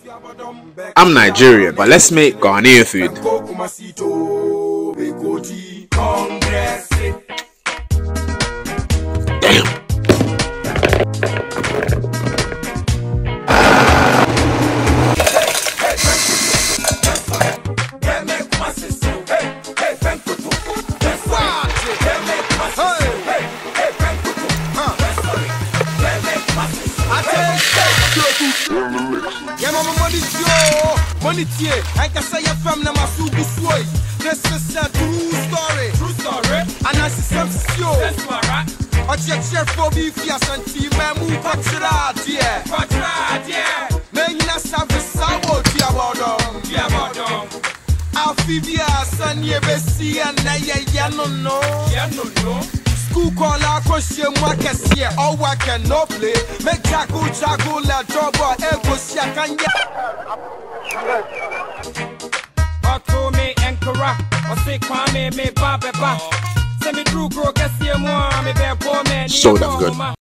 I'm Nigerian, but let's make Ghanaian food. Damn. I can say you're from Namasubu Sway. This is a true story. True story. And I see some show. That's right. I check for beef, yes, and tea, man, move back to that, yeah. Back to that, yeah. Man, you not have the sour, dear Bodom. Dear Bodom. Alphibia, son, ye bessie, and I no. Yeah, no. School call out question, what can see, all I can no play. Make Jaco, la trouble, Elko, can get. Me enkora, or say Kwame me baba. Send me through, grow, get see more, me bear poor man. So damn good.